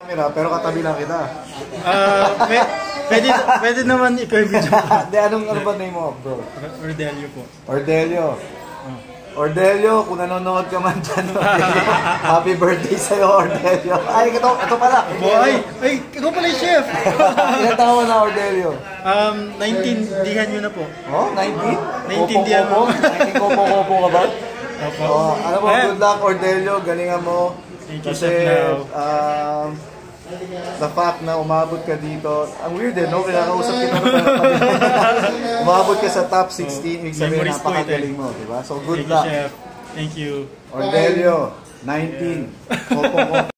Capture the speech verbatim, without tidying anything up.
camera, pero katabi lang kita. Ah, uh, pwede, pwede naman ikaw yung video ko. Hindi, anong ano ba name mo, bro? Ordelio po. Ordelio. Ordelio, kung nanonood ka man dyan, happy birthday sa'yo, Ordelio. Ay, ito, ito pala. Boy, ay, ikaw pala yung chef. Ilan taon na, Ordelio? Um, nineteen, dihan nyo na po. Oh, nineteen? nineteen dihan mo. nineteen kopo-kopo ka ba? Opo. Oh, ano mo, good luck, Ordelio, galingan mo. Thank you, Kasi, chef, um, the fact na umabot ka dito, ang weird eh, no? Kinakausap kita na umabot ka sa top sixteen, ibig sabihin napakagaling mo, diba? So, good luck. Thank you, chef. Thank you. Ordelio, nineteen. Kopo-kopo.